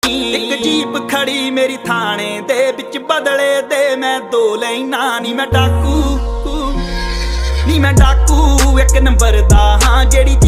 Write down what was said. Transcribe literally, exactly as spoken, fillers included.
ਇੱਕ ਜੀਪ ਖੜੀ ਮੇਰੀ ਥਾਣੇ ਦੇ ਵਿੱਚ, ਬਦਲੇ ਦੇ ਮੈਂ ਦੋ ਲੈਣਾ। ਨੀ ਮੈਂ ਡਾਕੂ ਨੀ ਮੈਂ ਡਾਕੂ ਇੱਕ ਨੰਬਰ ਦਾ ਹਾਂ, ਜਿਹੜੀ